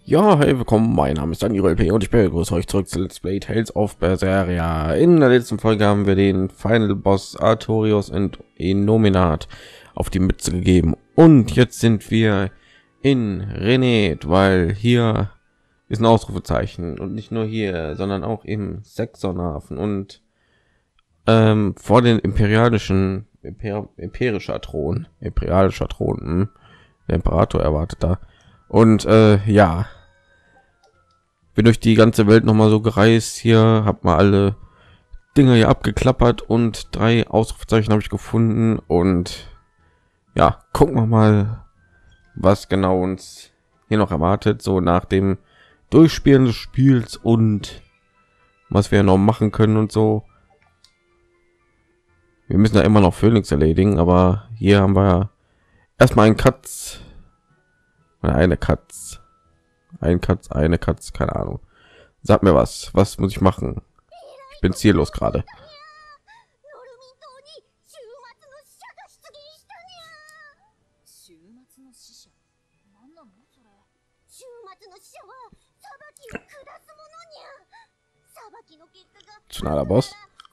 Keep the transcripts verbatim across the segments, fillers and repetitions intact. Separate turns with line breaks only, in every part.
Ja, hey, willkommen, mein Name ist Daniel P. und ich begrüße euch zurück zu Let's Play Tales of Berseria. In der letzten Folge haben wir den Final Boss Artorius und Innominat auf die Mütze gegeben und jetzt sind wir in Renet, weil hier ist ein Ausrufezeichen und nicht nur hier, sondern auch im Sexonhafen und ähm, vor den imperialischen Imper imperischer Thron, imperialischer Thron, hm, der Imperator erwartet da. Und äh, ja, bin durch die ganze Welt noch mal so gereist. Hier habe mal alle Dinge hier abgeklappert und drei Ausrufezeichen habe ich gefunden. Und ja, gucken wir mal, was genau uns hier noch erwartet, so nach dem Durchspielen des Spiels und was wir noch machen können und so. Wir müssen ja immer noch Phoenix erledigen, aber hier haben wir erstmal einen Katz. Eine Katz, ein Katz, eine Katz, keine Ahnung. Sag mir was, was muss ich machen? Ich bin ziellos gerade. Schneller Boss.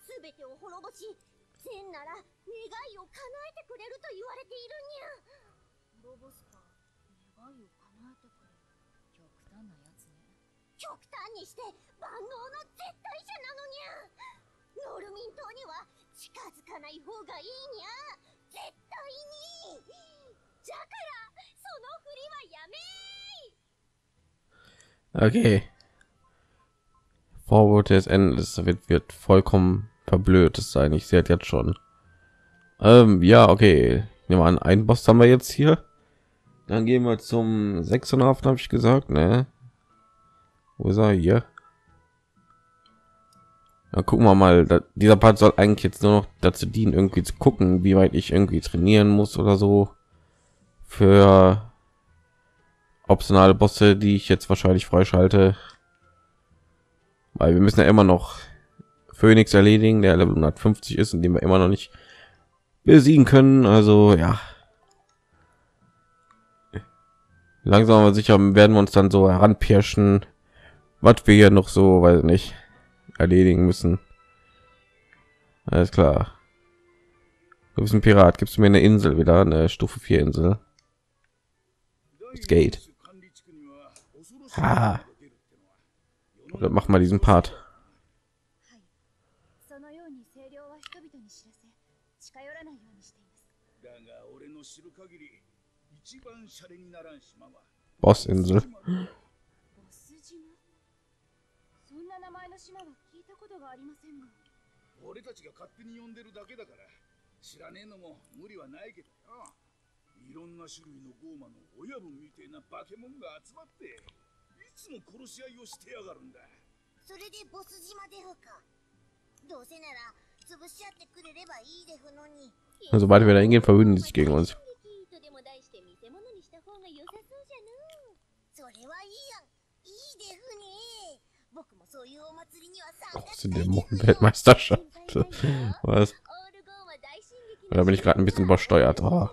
Okay. Vorwort des Endes wird, wird vollkommen verblödet sein. Ich sehe jetzt schon. Ähm, ja, okay. Nehmen wir an, einen Boss haben wir jetzt hier. Dann gehen wir zum sechshundert, habe ich gesagt, ne? Wo ist er hier? Dann gucken wir mal. Da, dieser Part soll eigentlich jetzt nur noch dazu dienen, irgendwie zu gucken, wie weit ich irgendwie trainieren muss oder so. Für optionale Bosse, die ich jetzt wahrscheinlich freischalte. Weil wir müssen ja immer noch Phoenix erledigen, der Level hundertfünfzig ist und den wir immer noch nicht besiegen können. Also ja. Langsam aber sicher werden wir uns dann so heranpirschen, was wir hier noch so, weiß nicht, erledigen müssen. Alles klar. Du bist ein Pirat. Gibst du mir eine Insel wieder, eine Stufe vier Insel? Es geht. Ha. Oder mach mal diesen Part. Bossinsel.
俺たちが勝手に呼んでるだけだから知らねえのも無理はないけどよ。いろんな種類のゴーマの親分みてえな化け物が集まっていつも殺し合いをしてやがるんだ。それでボス島でふか。どうせなら潰し合ってくれればいいでふのに。
Sobald wir da hingehen, verwünden die sich gegen uns. Oh, sind Dämonen-Weltmeisterschaft. Was? Da bin ich gerade ein bisschen übersteuert. Oh.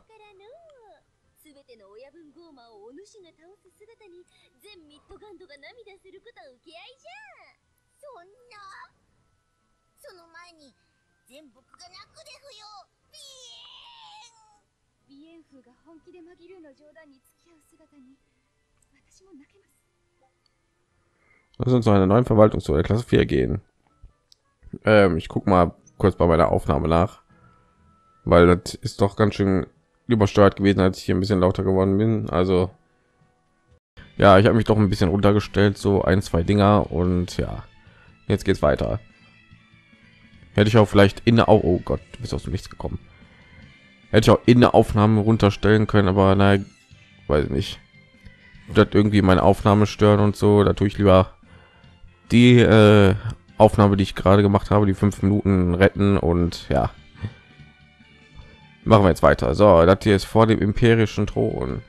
Lass uns zu einer neuen Verwaltung zu der Klasse vier gehen. Ähm, ich guck mal kurz bei meiner Aufnahme nach, weil das ist doch ganz schön übersteuert gewesen, als ich hier ein bisschen lauter geworden bin. Also ja, ich habe mich doch ein bisschen runtergestellt, so ein, zwei Dinger und ja, jetzt geht's weiter. Hätte ich auch vielleicht in der, oh, oh Gott, du bist aus dem Nichts gekommen. Hätte ich auch in der Aufnahme runterstellen können, aber nein, weiß nicht. Das irgendwie meine Aufnahme stören und so, da tue ich lieber die äh, Aufnahme, die ich gerade gemacht habe, die fünf Minuten retten und ja. Machen wir jetzt weiter. So, das hier ist vor dem imperischen Thron.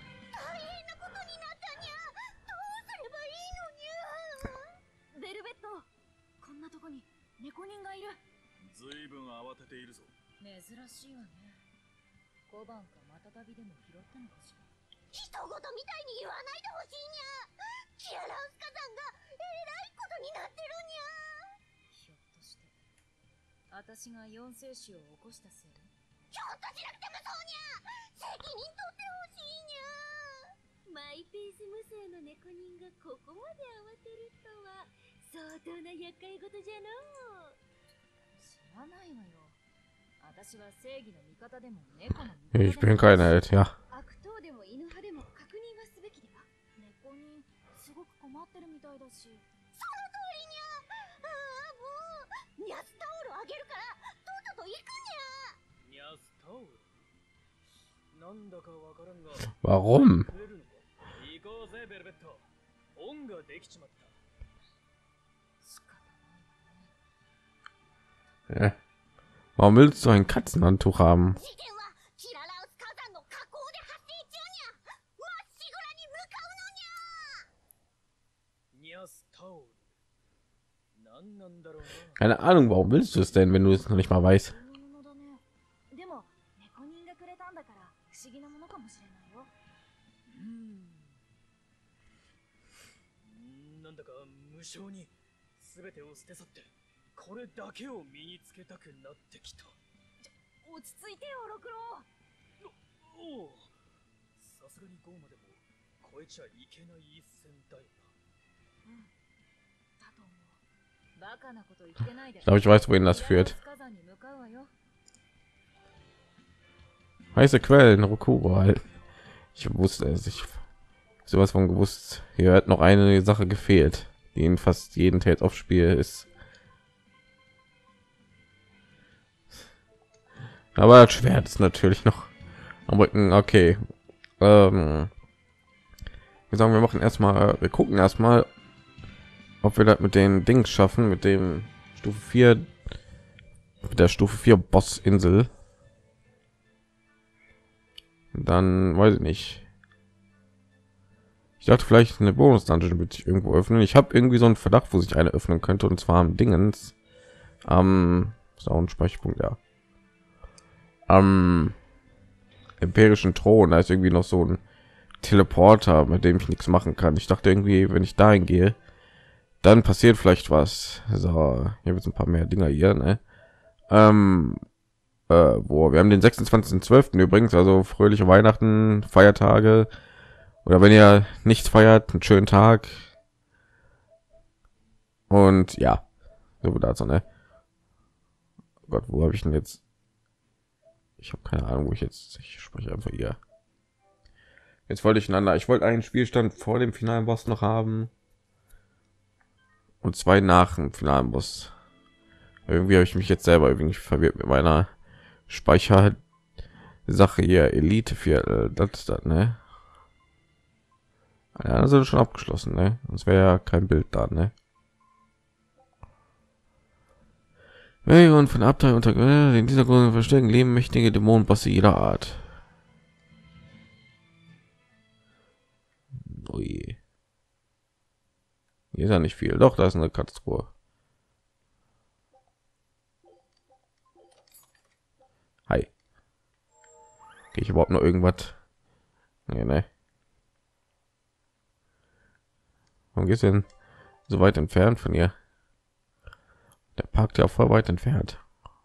私が四世子を起こしたせい。
ひょっとしなくてもそうにゃ。責任取ってほしいにゃ。マイペース無声の猫人がここまで慌てるとは相当な厄介事じゃのう。
知らないわよ。私は正義の味方でも猫の味方でも。
Ich bin kein Held, ja.
悪党でも犬派でも確認はすべきでは。
猫人すごく困ってるみたいだし。
その通りにゃ。ああもうニャスタオルあげるからとっとと行くにゃ。
ニャスタオルなんだかわからんが
Warum?
行こうぜベルベット。恩ができちまった。
仕方ないわね。
Ja. Warum willst du ein Katzenhandtuch haben?
事件はキララウス火山の火口で発生中にゃ。まっしぐらに向かうのにゃ。
ニャスタオルなんなんだろうな。
Keine Ahnung, warum willst du es denn, wenn du es noch nicht mal weißt?
でも猫人がくれたんだから不思議なものかもしれないよ。
うんなんだか無性に全てを捨て去ってこれだけを身につけたくなってきた。
落ち着いてよ、六郎。
おお、さすがにゴーマでも越えちゃいけない一線だよな。
うん、だと思う。バカなこと言ってないで。
Ich glaube, ich weiß, wohin das führt.
火山に向かうわよ。
Heiße Quellen, Rokuro halt. Ich wusste es. Ich sowas von gewusst. Hier hat noch eine Sache gefehlt, die in fast jedem Tales of Spiel ist. Aber das Schwert ist natürlich noch am Rücken. Okay. Ähm, wir sagen, wir machen erstmal, wir gucken erstmal, ob wir das mit den Dings schaffen, mit dem Stufe vier, mit der Stufe vier Boss-Insel. Dann weiß ich nicht. Ich dachte vielleicht eine Bonus-Dungeon wird sich irgendwo öffnen. Ich habe irgendwie so einen Verdacht, wo sich eine öffnen könnte, und zwar am Dingens, am Soundspeicherpunkt, ja, am imperischen Thron. Da ist irgendwie noch so ein Teleporter, mit dem ich nichts machen kann. Ich dachte irgendwie, wenn ich dahin gehe, dann passiert vielleicht was. So, hier wird ein paar mehr Dinger hier, ne? Ähm, äh, wo wir haben den sechsundzwanzigsten zwölften übrigens, also fröhliche Weihnachten, Feiertage, oder wenn ihr nichts feiert, einen schönen Tag. Und ja, so wird also, ne? Oh Gott, wo habe ich denn jetzt? Ich habe keine Ahnung, wo ich jetzt. Ich spreche einfach hier. Jetzt wollte ich einander. Ich wollte einen Spielstand vor dem finalen Boss noch haben und zwei nach dem finalen Boss. Irgendwie habe ich mich jetzt selber irgendwie verwirrt mit meiner Speicher Sache hier. Elite für das ist das, ne? Ja, das ist schon abgeschlossen, ne? Sonst wäre ja kein Bild da, ne? Und von Abtei unter in dieser Grund verstecken leben mächtige Dämonenbosse jeder Art. Ui. Hier ist ja nicht viel. Doch, da ist eine Katastrophe. Hi. Gehe ich überhaupt noch irgendwas? Nee, ne. Warum geht's denn so weit entfernt von ihr? Der parkt ja voll weit entfernt.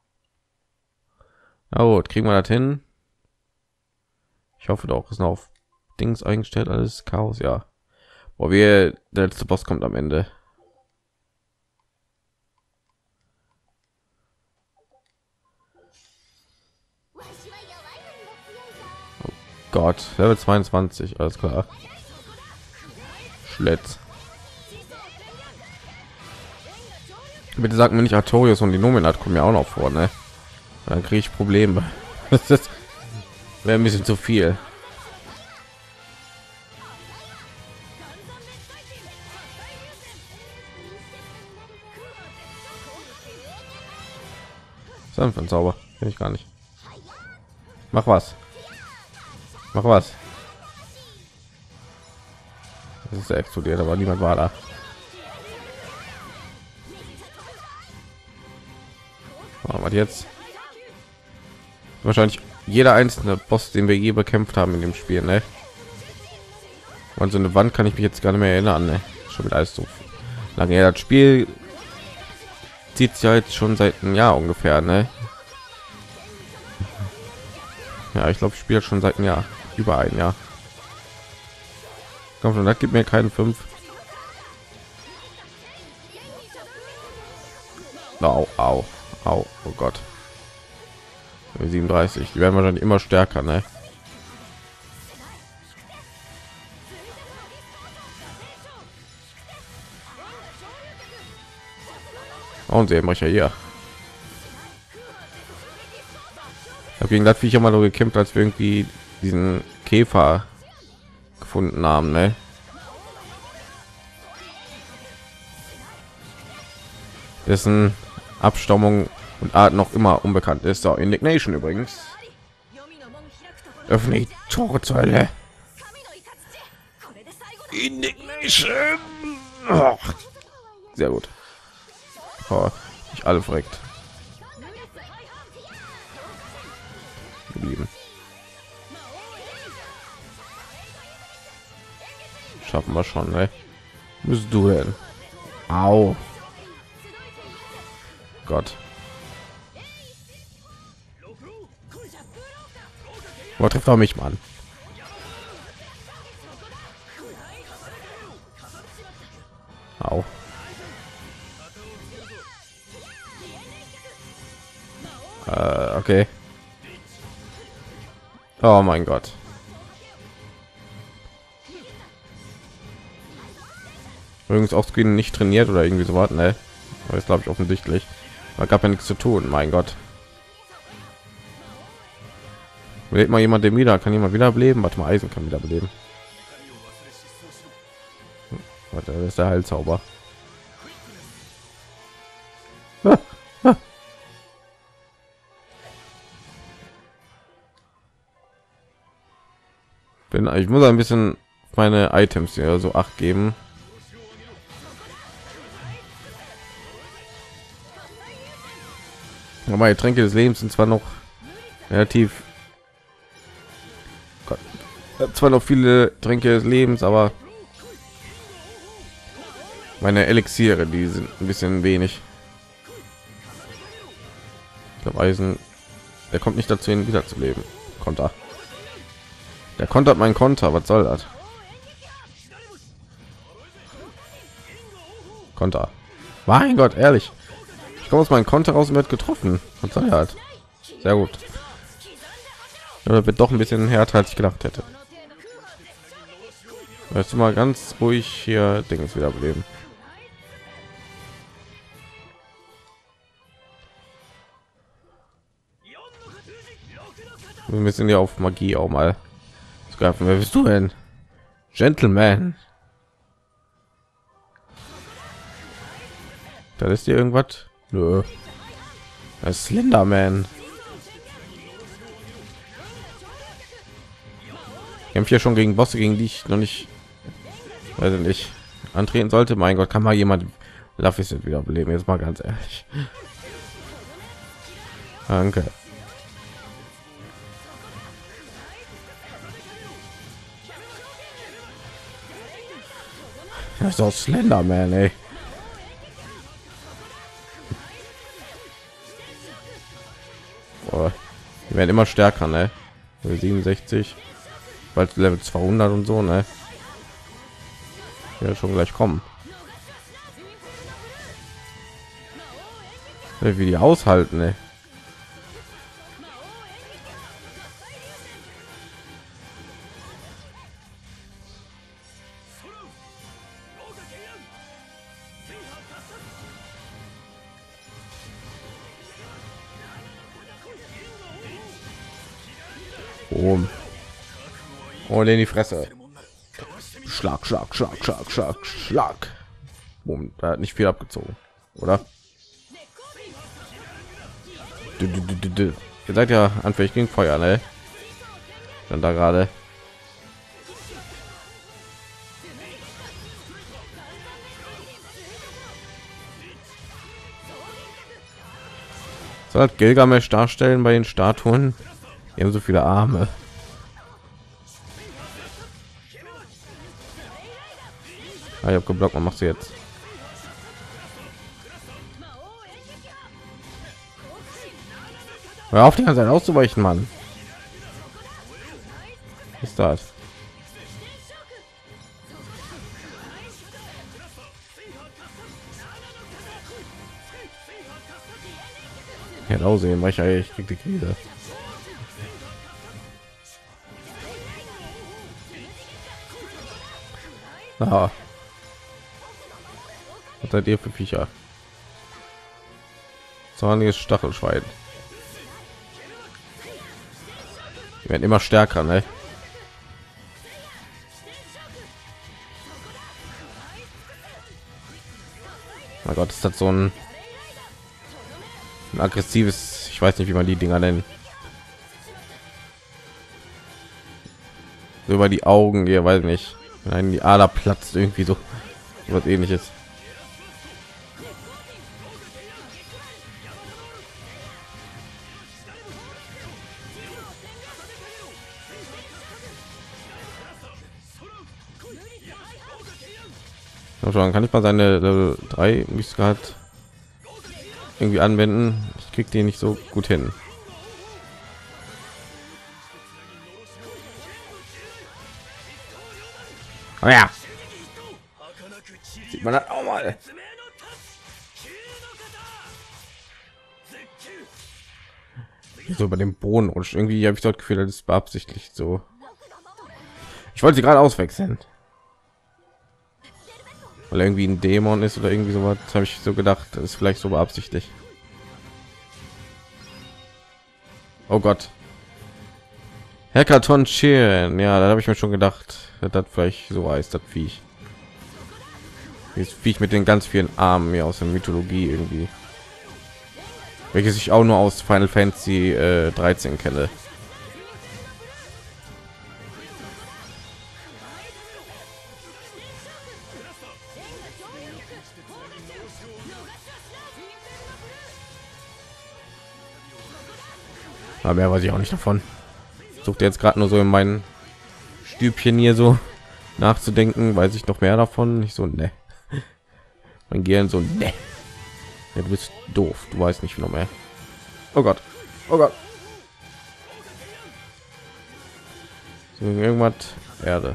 Na gut, kriegen wir das hin? Ich hoffe doch, ist noch auf Dings eingestellt, alles Chaos, ja. Wo wir der letzte Boss kommt am Ende. Oh Gott, Level zweiundzwanzig, alles klar. Schlitz. Bitte sagt mir nicht, Artorius und die Nominat kommen ja auch noch vor, ne? Dann kriege ich Probleme. Das wäre ein bisschen zu viel. Sanft Zauber, finde ich gar nicht. Mach was. Mach was. Das ist explodiert, aber niemand war da. Was jetzt? Wahrscheinlich jeder einzelne Boss, den wir je bekämpft haben in dem Spiel, ne? Und so eine Wand kann ich mich jetzt gar nicht mehr erinnern, ne? Schon mit alles so lange her. Das Spiel zieht sich ja jetzt schon seit einem Jahr ungefähr, ne? Ja, ich glaube, ich spiele schon seit einem Jahr, über ein Jahr. Komm schon, das gibt mir keinen fünf. Au, au, au, oh Gott. siebenunddreißig, die werden wahrscheinlich immer stärker, ne? Und sehen wir ja hier. Ich habe gegen das Viech immer nur gekämpft, als wir irgendwie diesen Käfer gefunden haben, ne? Dessen Abstammung und Art noch immer unbekannt ist. So, Indignation übrigens. Öffne die Tore zur Hölle. Indignation. Oh, sehr gut. Oh, nicht alle verreckt. Geblieben. Schaffen wir schon, ne? Bist du denn? Au. Gott. Oh, trifft auch mich, Mann. Au. Äh, okay. Oh mein Gott. Übrigens auch Screen nicht trainiert oder irgendwie so was, ne? Aber ist glaube ich offensichtlich. Da gab ja nichts zu tun, mein Gott. Lebt mal jemand dem wieder, kann jemand wiederbeleben? Warte mal, Eisen kann wiederbeleben. Warte, das ist der Heilzauber. Ah, ah. Bin, ich muss ein bisschen meine Items hier so acht geben. Meine Tränke des Lebens sind zwar noch relativ, Gott, zwar noch viele Tränke des Lebens, aber meine Elixiere, die sind ein bisschen wenig. Ich glaube, Eisen, der kommt nicht dazu, ihn wieder zu leben. Konter. Der kontert mein Konter. Was soll das? Konter. Mein Gott, ehrlich. Ich komme aus meinem Konter raus und wird getroffen. Was soll das? Sehr gut. Ja, wird doch ein bisschen härter, als ich gedacht hätte. Jetzt mal ganz ruhig hier Dings wiederbeleben. Wir müssen ja auf Magie auch mal zu greifen. Wer bist du denn? Gentleman. Da ist hier irgendwas. Nö. Das ist Slenderman. Ich kämpfe hier schon gegen Bosse, gegen die ich noch nicht, weiß ich nicht, antreten sollte. Mein Gott, kann mal jemand Luffy sind wieder beleben? Jetzt mal ganz ehrlich. Danke. Das ist auch Slenderman, ey. Oh, die werden immer stärker, ne? siebenundsechzig, bald Level zweihundert und so, ne? Ja, schon gleich kommen. Wie die aushalten, ne? Oh, oh, in die Fresse. Schlag, Schlag, Schlag, Schlag, Schlag, Schlag. Boom, da hat nicht viel abgezogen, oder? Du, du, du, du, du. Ihr seid ja anfällig gegen Feuer, ne? Dann da gerade. Soll Gilgamesh darstellen bei den Statuen? Die haben so viele Arme. Ah, ich habe geblockt. Man macht sie jetzt. Hör auf, die ganze Zeit auszuweichen, Mann. Was ist das? Ja, aussehen, weil ich eigentlich krieg die Krise. Ah. Was seid ihr für Viecher? Zorniges Stachelschwein. Die werden immer stärker, ne? Mein Gott, ist das so ein, ein aggressives, ich weiß nicht, wie man die Dinger nennen. So über die Augen, ihr weiß nicht. Nein, die Ader platzt irgendwie so, was ähnliches. Schon, kann ich mal seine Level drei Müskat irgendwie anwenden? Ich krieg den nicht so gut hin. Oh ja, sieht man das auch mal. So über dem Boden und irgendwie habe ich dort Gefühl, das ist beabsichtigt so. Ich wollte sie gerade auswechseln, weil irgendwie ein Dämon ist oder irgendwie sowas, habe ich so gedacht, das ist vielleicht so beabsichtigt. Oh Gott, Hackathon Chiren, ja, da habe ich mir schon gedacht, das vielleicht so heißt, das Viech. Dieses Viech mit den ganz vielen Armen hier aus der Mythologie irgendwie, welches ich auch nur aus Final Fantasy äh, dreizehn kenne. Aber mehr weiß ich auch nicht davon. Sucht jetzt gerade nur so in meinen Stübchen hier so nachzudenken, weiß ich noch mehr davon. Nicht so, ne. Mein Gehirn so, ne. Ja, du bist doof, du weißt nicht noch mehr. Oh Gott, oh Gott. So, irgendwas Erde.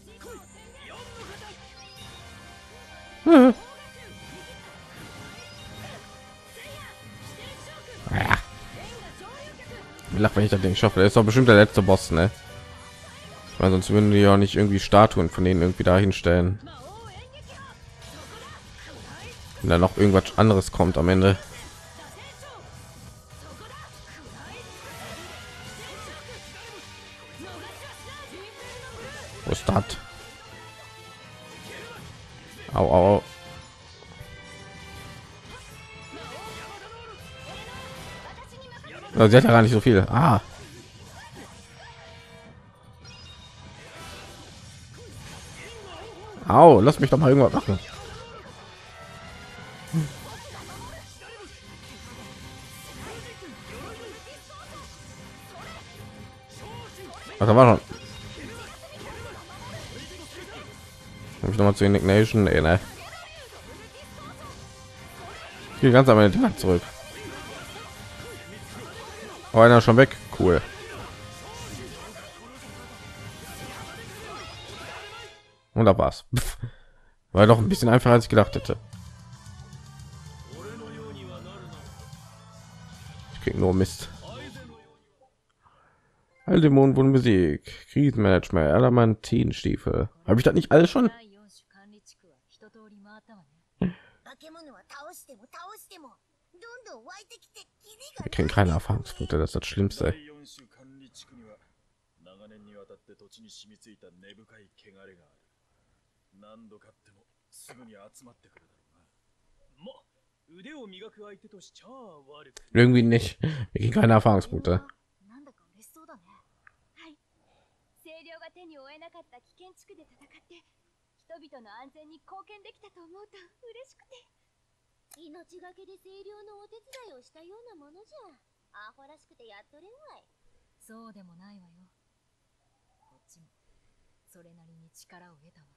Hm. Ja. Lach, wenn ich das Ding schaffe. Das ist doch bestimmt der letzte Boss, ne? Weil sonst würden die ja nicht irgendwie Statuen von denen irgendwie dahin stellen. Und dann noch irgendwas anderes kommt am Ende. Wo ist das? Au, au. Sie hat ja gar nicht so viel. Ah. Au, lass mich doch mal irgendwas machen. Was war noch? Habe ich noch mal zu Indignation? Nee, ne. Ich gehe ganz am Ende zurück. Oh, einer schon weg. Cool. Und da war's. War doch ein bisschen einfacher, als ich gedacht hätte. Ich krieg nur Mist. All Dämonen wurden besiegt. Krisenmanagement, Adamantinstiefel. Habe ich das nicht alles schon? Wir kriegen keine Erfahrungspunkte, das ist das Schlimmste. Irgendwie nicht. Wir kriegen keine Erfahrungspunkte.
清涼が手に負えなかった危険地区で戦って人々の安全に貢献できたと思うと嬉しくて命がけで清涼のお手伝いをしたようなものじゃアホらしくてやっとれんわい
そうでもないわよ。こっちもそれなりに力を得たわ。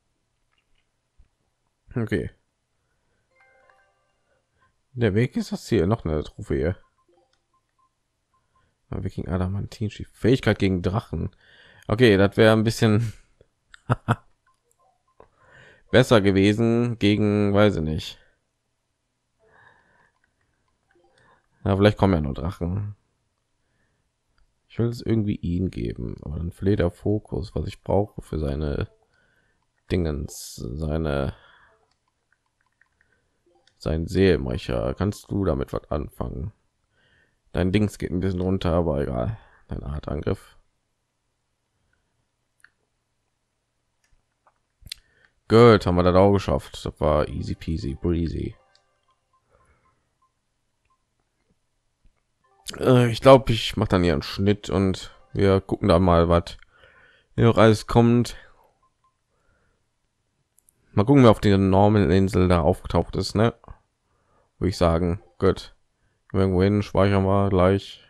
Okay. Der Weg ist das Ziel. Noch eine Trophäe. Viking Adamantin, Fähigkeit gegen Drachen. Okay, das wäre ein bisschen besser gewesen gegen, weiß ich nicht. Ja, vielleicht kommen ja nur Drachen. Ich will es irgendwie ihn geben, aber dann verliert er Fokus, was ich brauche für seine Dingens, seine sein Seelenbrecher. Kannst du damit was anfangen? Dein Dings geht ein bisschen runter, aber egal. Dein Art Angriff. Gut, haben wir das auch geschafft. Das war easy peasy breezy. Äh, ich glaube, ich mache dann hier einen Schnitt und wir gucken da mal, was hier noch alles kommt. Mal gucken, wer auf der Norman-Insel da aufgetaucht ist, ne? Würde ich sagen, gut. Irgendwo hin speichern wir gleich.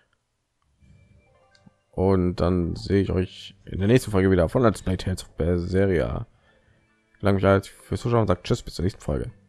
Und dann sehe ich euch in der nächsten Folge wieder von Let's Play Tales of Berseria. Ich bedanke mich fürs Zuschauen und sagt Tschüss, bis zur nächsten Folge.